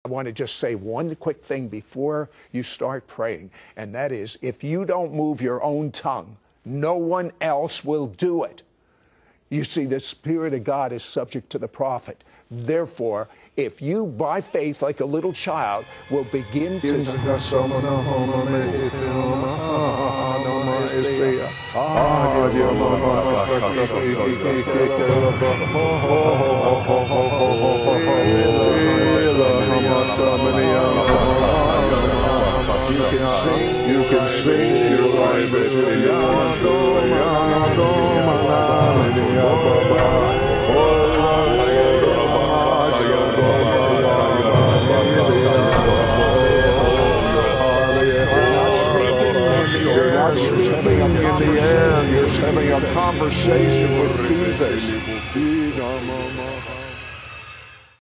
I want to just say one quick thing before you start praying, and that is, if you don't move your own tongue, no one else will do it. You see, the Spirit of God is subject to the prophet. Therefore, if you, by faith, like a little child, will begin to... You can sing your life You're not speaking in the air. You're having a conversation with Jesus.